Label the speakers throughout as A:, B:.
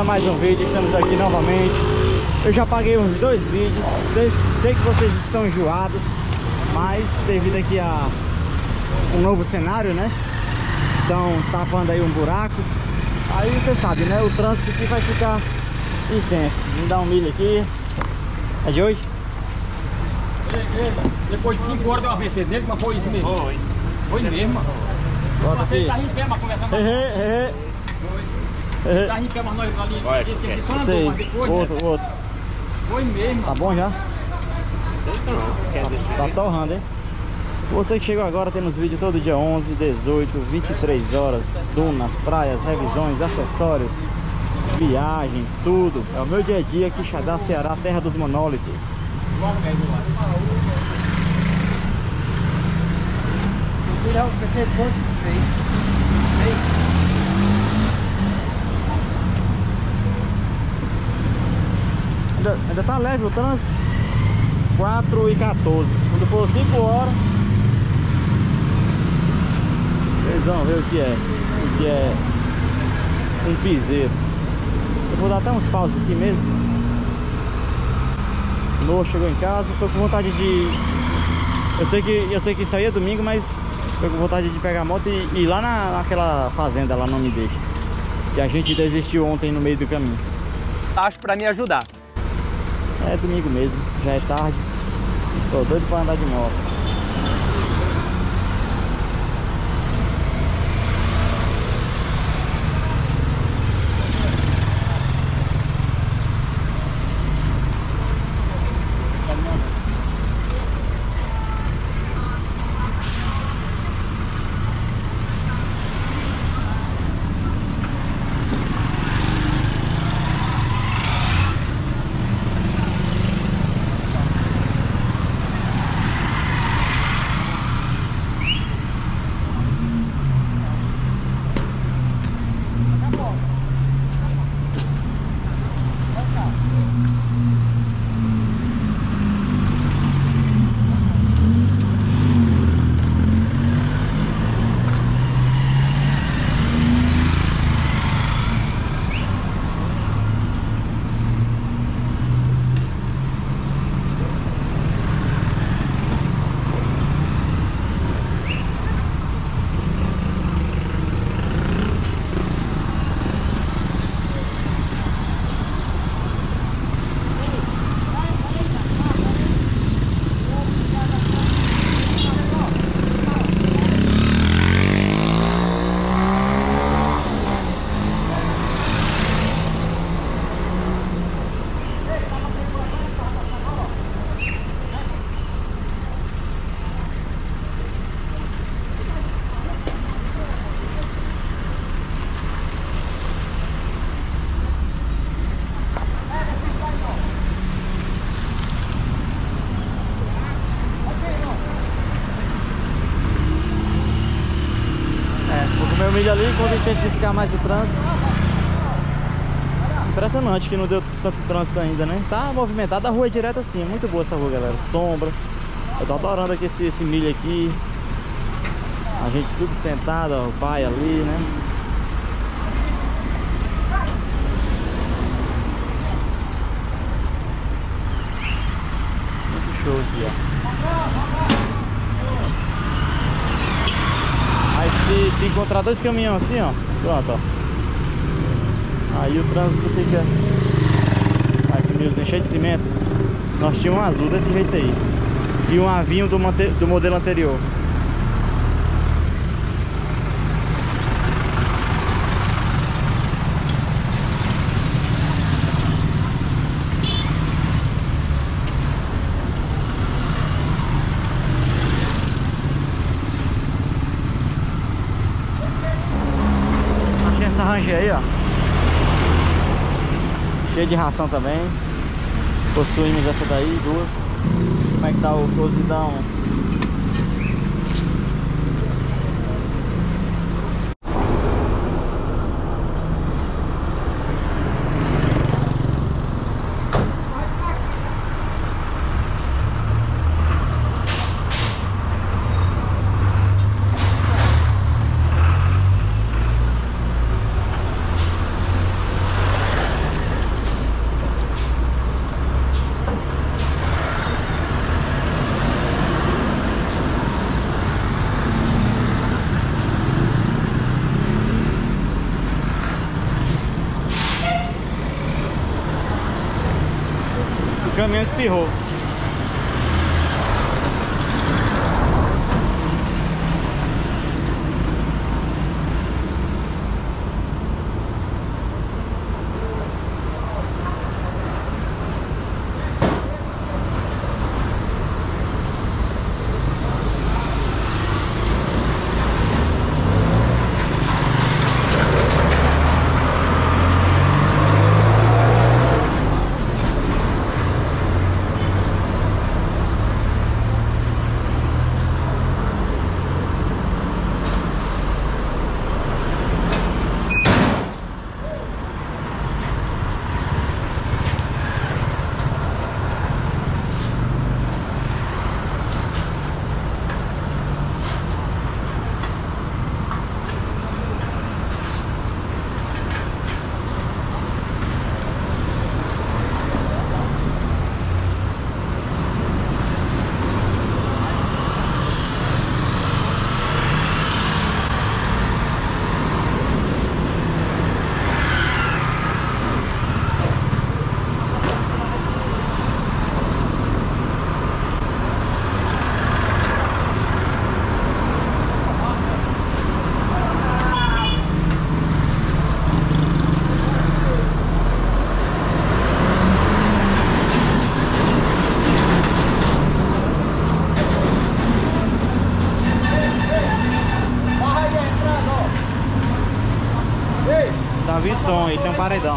A: a mais um vídeo, estamos aqui novamente. Eu já paguei uns 2 vídeos, sei que vocês estão enjoados, mas devido aqui a um novo cenário, né? Estão tapando aí um buraco. Aí você sabe, né? O trânsito aqui vai ficar intenso. Vamos dar um milho aqui. É de hoje?
B: Depois de 5 horas deu uma AVC nele, mas foi isso mesmo. Foi mesmo, mano.
A: Bota aqui.
B: Tá em pé, mas conversar mais. Tá em pé, mas nós ali.
A: Sei,
B: Mas depois,
A: outro.
B: Foi mesmo.
A: Tá bom já? Tá torrando, hein? Você que chegou agora, temos vídeo todo dia 11, 18, 23 horas. Dunas, praias, revisões, acessórios, viagens, tudo. É o meu dia a dia aqui, Xadá, Ceará, terra dos monólitos. Ainda tá leve o trânsito. 4h14. Quando for 5 horas, vocês vão ver o que é um piseiro. Eu vou dar até uns paus aqui mesmo. O Noah chegou em casa, tô com vontade de... Eu sei que isso aí é domingo, mas tô com vontade de pegar a moto e ir lá naquela fazenda lá, Não Me Deixes, que a gente desistiu ontem no meio do caminho.
B: Acho pra me ajudar.
A: É domingo mesmo, já é tarde. Tô doido pra andar de moto. Meu milho ali, quando intensificar mais o trânsito. Impressionante que não deu tanto trânsito ainda, né? Tá movimentada, a rua é direto assim, é muito boa essa rua, galera. Sombra. Eu tô adorando aqui esse milho aqui. A gente tudo sentado, ó, o pai ali, né? Muito show aqui, ó. Aí se encontrar 2 caminhões assim, ó, pronto, ó. Aí o trânsito fica... Aí, pneuzinho cheio de cimento. Nós tínhamos um azul desse jeito aí. E um avinho do modelo anterior. Essa Ranger aí, ó, cheia de ração também. Possuímos essa daí, 2. Como é que tá o cozidão? caminhão espirrou. Davi som aí, tem um paredão.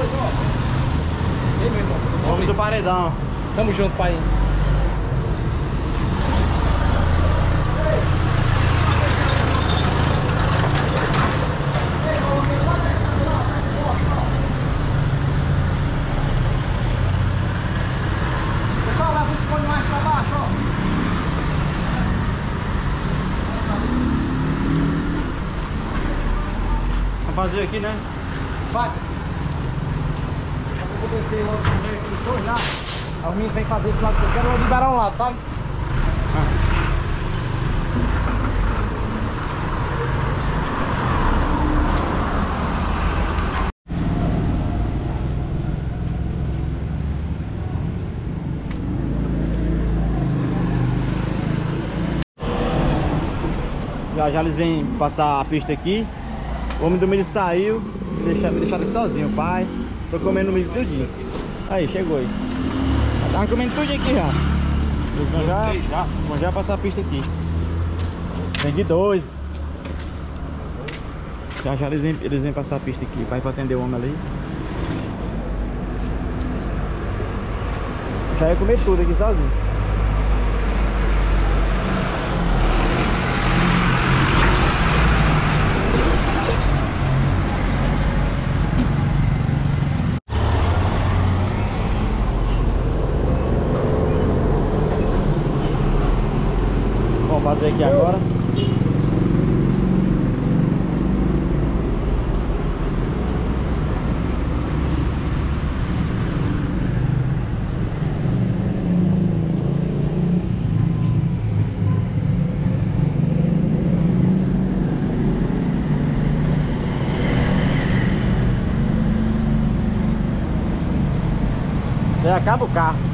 A: Homem do paredão.
B: Tamo junto, pai. Pessoal, leva os cones mais pra baixo, ó.
A: Vamos fazer aqui, né?
B: Vai. Eu vou descer logo aqui os dois lá. Aí o menino vem fazer esse lado que eu quero liberar um lado, sabe?
A: Já eles vêm passar a pista aqui. O homem do milho saiu, me deixaram aqui sozinho, pai. Tô comendo milho tudinho. Aí, chegou aí. Tava comendo tudinho aqui já. Eles vão já passar a pista aqui. Vem de dois. Já eles vêm passar a pista aqui. O pai vai atender o homem ali. Já ia comer tudo aqui sozinho. Vamos fazer aqui agora. Aí acaba o carro.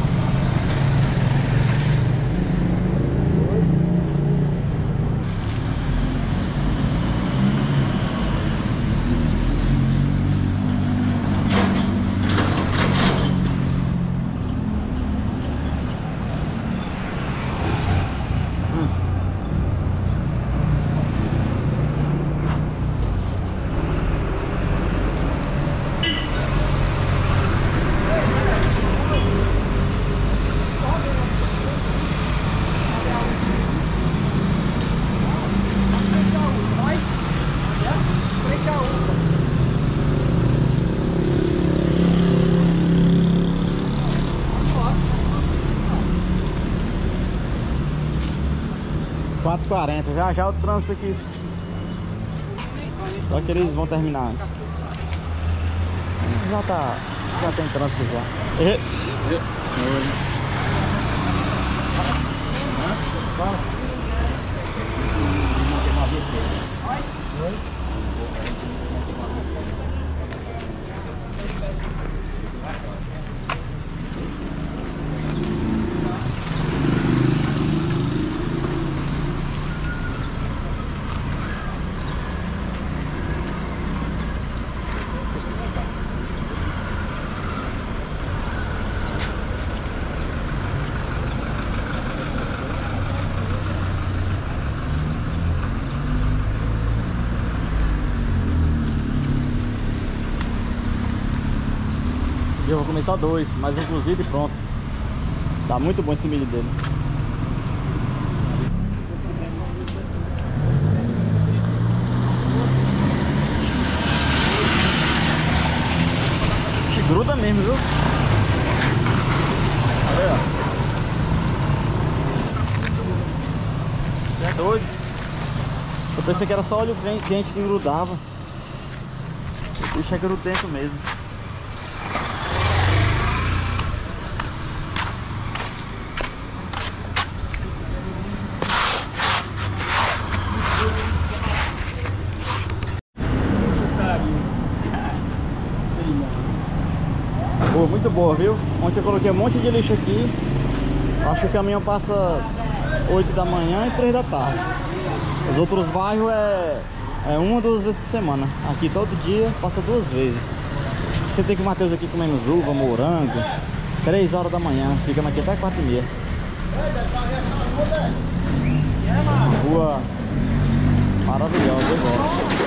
A: Já o trânsito aqui. Só que eles vão terminar antes. Já tem trânsito já. E eu vou comer só 2, mais um cozido e pronto. Tá muito bom esse milho dele. Gruda mesmo, viu? Olha aí, ó. Você é doido. Eu pensei que era só óleo quente que grudava. O bicho é grudento mesmo. Pô, muito boa, viu? Ontem eu coloquei um monte de lixo aqui. Acho que o caminhão passa 8 da manhã e 3 da tarde. Os outros bairros é 1 ou 2 vezes por semana. Aqui todo dia passa 2 vezes. Você tem que o Matheus aqui comendo uva, morango. 3 horas da manhã, ficamos aqui até 4h30. Rua maravilhosa, eu gosto.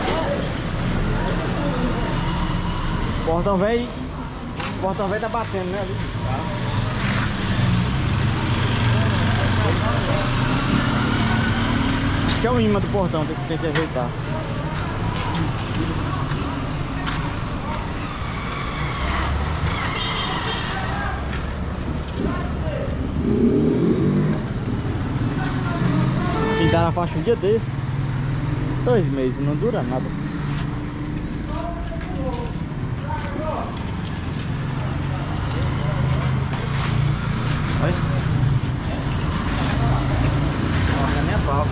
A: Portão velho. O portão velho tá batendo, né? Ali. Acho que é o imã do portão, tem que ajeitar. Pintaram a faixa um dia desse. 2 meses, não dura nada. Olha. Não é nem a pau.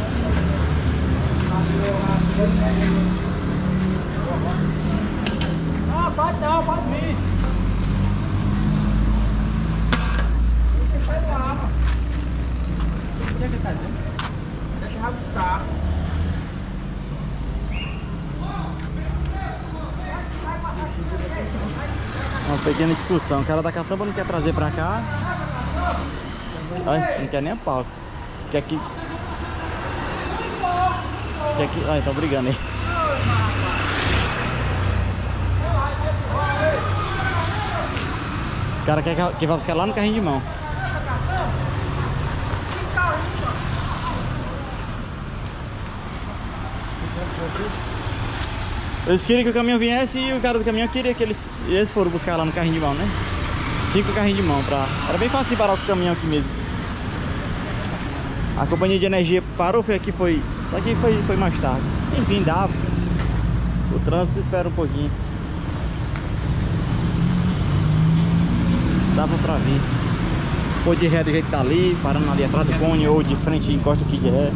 B: Ah, pode não, pode vir. Sai do ar, mano. O que é que ele tá dizendo? Deixa eu rabiscar.
A: Uma pequena discussão. O cara da caçamba não quer trazer pra cá. Ai, não quer nem a pau. Quer que... Ai, estão brigando aí. O cara quer que vai buscar lá no carrinho de mão. Eles queriam que o caminhão viesse e o cara do caminhão queria que eles foram buscar lá no carrinho de mão, né? 5 carrinhos de mão pra... Era bem fácil parar com o caminhão aqui mesmo. A companhia de energia parou, foi... Só que foi mais tarde. Enfim, dava. O trânsito espera um pouquinho. Dava pra vir. Ou de ré do jeito que tá ali, parando ali atrás do cone, ou de frente e encosta aqui de ré.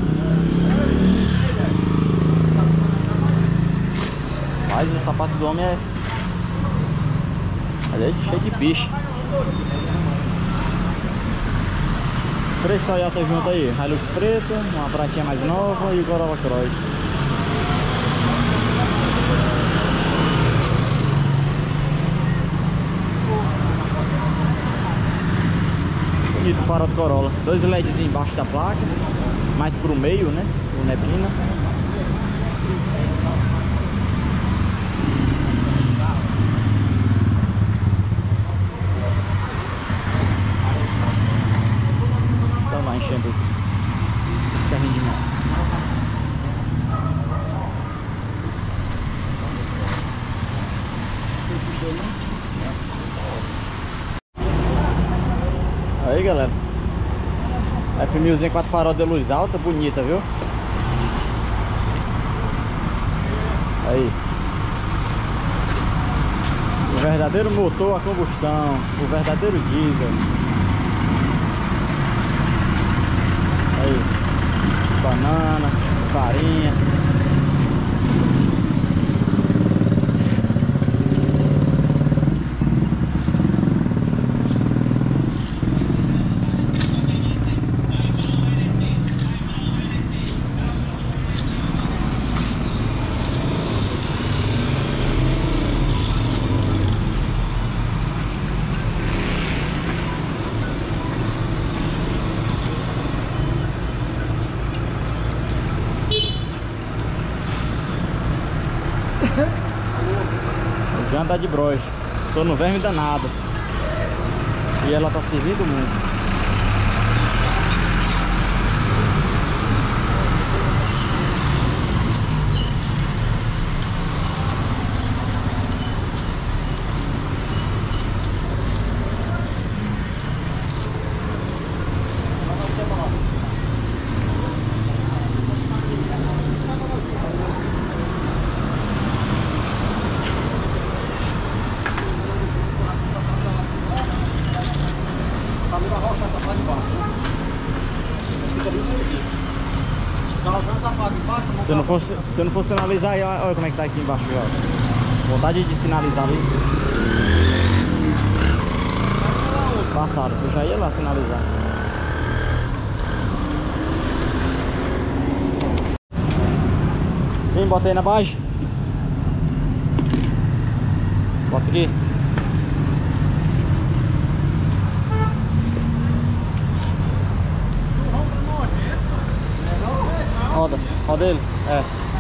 A: Mas o sapato do homem é... Aliás, cheio de bicho. 3 Toyota junto aí, Hilux preto, uma pratinha mais nova e o Corolla Cross. Bonito o farol do Corolla. 2 LEDs embaixo da placa, mais pro meio, né? O neblina. Enchendo esse carrinho de mão. Aí, galera, F1000 4 farol de luz alta, bonita, viu? Aí, o verdadeiro motor a combustão, o verdadeiro diesel. Aí, banana, farinha. Janta de broche. Tô no verme danado. E ela tá servindo muito. Se eu não for sinalizar aí, olha como é que tá aqui embaixo, ó. Vontade de sinalizar ali. Passaram, eu já ia lá sinalizar. Sim, bota aí na base. Bota aqui. Roda ele. É.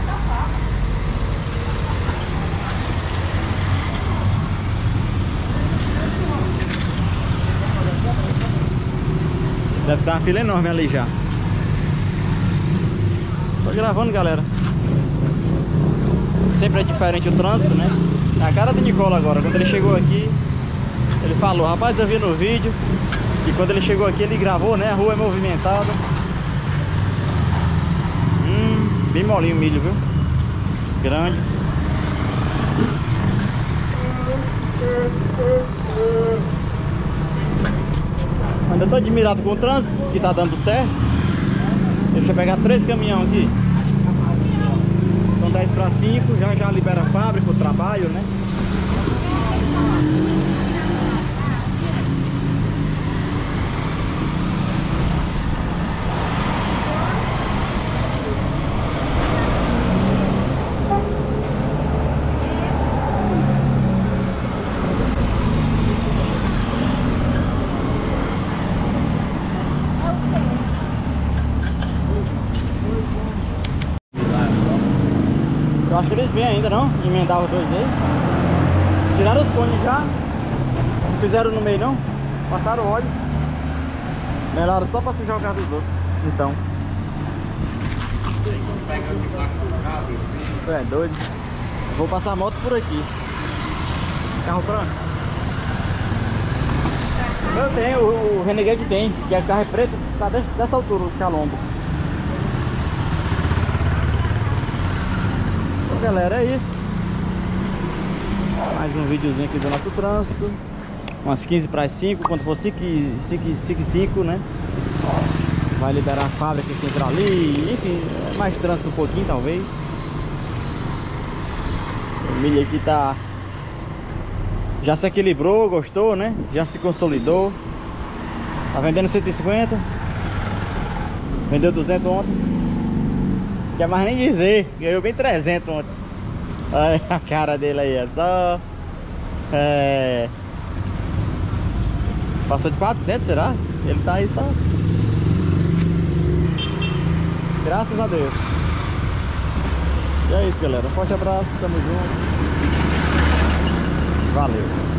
A: Deve estar uma fila enorme ali já. Tô gravando, galera. Sempre é diferente o trânsito, né? É a cara do Nicola agora. Quando ele chegou aqui, ele falou: rapaz, eu vi no vídeo. E quando ele chegou aqui, ele gravou, né? A rua é movimentada. Bem molinho o milho, viu? Grande. Ainda tô admirado com o trânsito, que tá dando certo. Deixa eu pegar 3 caminhões aqui. São 10 para 5, já libera a fábrica, o trabalho, né? Eu acho que eles vêm ainda, não? Emendar os dois aí. Tiraram os cones já. Não fizeram no meio, não. Passaram o óleo. Melaram só pra sujar o carro dos outros. Então. É doido. Vou passar a moto por aqui. Carro branco. Eu tenho, o Renegade tem. Que é carro preto, tá dessa altura, os calombos. Galera, é isso. Mais um videozinho aqui do nosso trânsito. Umas 15 para as 5. Quando for 5, né? Vai liberar a fábrica que entra ali. Enfim, mais trânsito um pouquinho talvez. O milho aqui tá... já se equilibrou, gostou, né? Já se consolidou. Tá vendendo 150. Vendeu 200 ontem. Não quer mais nem dizer, ganhou bem 300 ontem. Olha a cara dele aí, é só... Passou de 400, será? Ele tá aí só... Graças a Deus. E é isso, galera. Um forte abraço, tamo junto. Valeu.